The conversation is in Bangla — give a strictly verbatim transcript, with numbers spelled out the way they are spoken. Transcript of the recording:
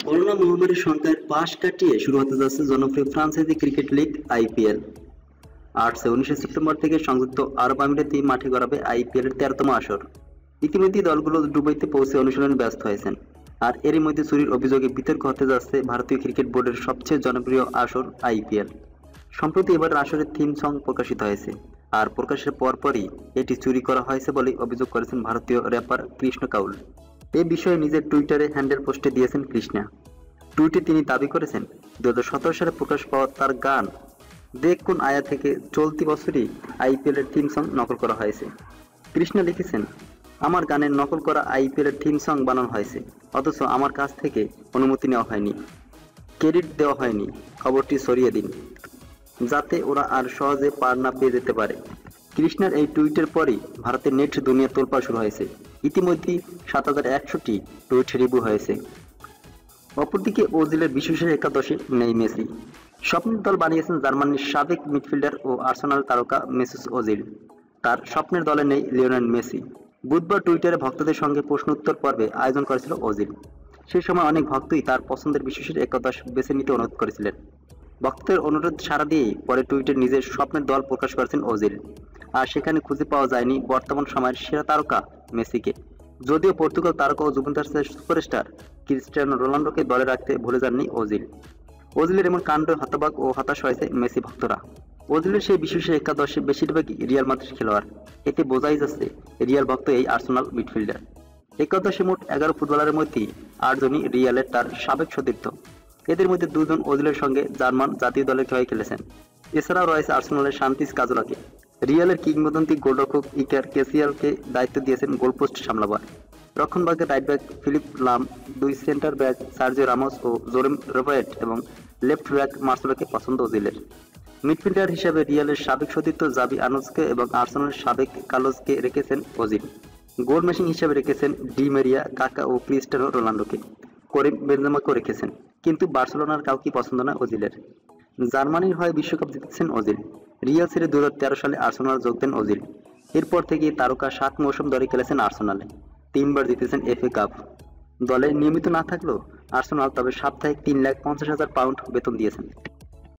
করোনা মহামারীর সংখ্যার পাশ কাটিয়ে শুরু হতে যাচ্ছে জনপ্রিয় ফ্রাঞ্চাইজি ক্রিকেট লিগ আইপিএল। আট থেকে উনিশে সেপ্টেম্বর থেকে সংযুক্ত আরব আমিরাতে মাঠে গড়াবে আইপিএল এর তেরোতম আসর। ইতিমধ্যে দলগুলো দুবাইতে পৌঁছে অনুশীলনে ব্যস্ত হয়েছেন। আর এরই মধ্যে চুরির অভিযোগে বিতর্ক হতে যাচ্ছে ভারতীয় ক্রিকেট বোর্ডের সবচেয়ে জনপ্রিয় আসর আইপিএল। সম্প্রতি এবারের আসরের থিম সং প্রকাশিত হয়েছে, আর প্রকাশের পরপরই এটি চুরি করা হয়েছে বলে অভিযোগ করেছেন ভারতীয় র্যাপার কৃষ্ণ কাউল। এই বিষয়ে নিজের টুইটারে হ্যান্ডেল পোস্টে দিয়েছেন কৃষ্ণা। টুইটে তিনি দাবি করেছেন, দুই হাজার সতেরো সালে প্রকাশ পাওয়া তার গান দেখ কোন আয়া থেকে চলতি বছরই আইপিএল এর থিম সং নকল করা হয়েছে। কৃষ্ণা লিখেছেন, আমার গানের নকল করা আইপিএল এর থিম সং বানানো হয়েছে, অথচ আমার কাছ থেকে অনুমতি নেওয়া হয়নি, ক্রেডিট দেওয়া হয়নি। খবরটি ছড়িয়ে দিন, যাতে ওরা আর সহজে পার না পেয়ে যেতে পারে। কৃষ্ণার এই টুইটের পরই ভারতের নেট দুনিয়া তোলপাড় শুরু হয়েছে। ইতিমধ্যেই সাত হাজার একশোটি টুইট রিভিউ হয়েছে। অপরদিকে ওজিলের বিশ্বসেরা একাদশে নেই মেসি। স্বপ্নের দল বানিয়েছেন জার্মানির সাবেক মিডফিল্ডার ও আর্সেনাল তারকা মেসুত ওজিল। তার স্বপ্নের দলে নেই লিওনেল মেসি। বুধবার টুইটারে ভক্তদের সঙ্গে প্রশ্নোত্তর পর্বে আয়োজন করেছিল ওজিল। সেই সময় অনেক ভক্তই তার পছন্দের বিশ্বসেরা একাদশ বেছে নিতে অনুরোধ করেছিলেন। ভক্তদের অনুরোধ সাড়া দিয়েই পরে টুইটে নিজের স্বপ্নের দল প্রকাশ করেছেন ওজিল। আর সেখানে খুঁজে পাওয়া যায়নি বর্তমান সময়ের সেরা তারকা মেসিকে। যদিও পর্তুগাল তারকা ও যুভেন্টাসের সুপারস্টার ক্রিস্টিয়ানো রোনাল্ডোকে দলে রাখতে ভুলে যাননি ওজিল। ওজিলের এমন কাণ্ডে হতবাক ও হতাশ হয়েছে মেসি ভক্তরা। ওজিলের সেই বিশ্বসেরা একাদশে বেশিরভাগই রিয়াল মাদ্রিদ খেলোয়াড়। এতে বোঝাই যাচ্ছে রিয়াল ভক্ত এই আর্সেনাল মিডফিল্ডার। একাদশে মোট এগারো ফুটবলারের মধ্যে আটজনই রিয়ালের তার সাবেক সতীর্থ। এদের মধ্যে দুজন ওজিলের সঙ্গে জার্মান জাতীয় দলের হয়ে খেলেছেন। এছাড়াও রয়েছে আর্সেনালের শান্তিস কাজোলাকে। রিয়ালের কিংবদন্তি গোলরক্ষক ইকার ক্যাসিয়ালকে দায়িত্ব দিয়েছেন গোলপোস্ট সামলাবার। রক্ষণভাগে রাইট ব্যাক ফিলিপ লাম, দুই সেন্টার ব্যাক সার্জিও রামোস ও জোরেম রবার্ট এবং লেফট ব্যাক মার্সেলোকে পছন্দ ওজিলের। মিডফিল্ডার হিসেবে রিয়ালের সাবেক সতীর্থ জাবি আনোজকে এবং আর্সেনালের সাবেক কার্লোসকে রেখেছেন ওজিল। গোল মেশিন হিসেবে রেখেছেন ডি মেরিয়া, কাকা ও ক্রিস্টিয়ানো রোনাল্ডোকে। করিম বেনজেমাকেও রেখেছেন। কিন্তু বার্সেলোনার কাউকে পছন্দ না ওজিলের। জার্মানির হয়ে বিশ্বকাপ জিতেছেন ওজিল। রিয়াল ছেড়ে দুই হাজার তেরো সালে আর্সেনাল যোগ দেন ওজিল। এরপর থেকে তারকা সাত মৌসুম ধরে খেলেছেন আর্সেনালে। তিনবার জিতেছেন এফএ কাপ। দলে নিয়মিত না থাকলেও আর্সেনাল তবে সাপ্তাহিক তিন লাখ পঞ্চাশ হাজার পাউন্ড বেতন দিয়েছেন।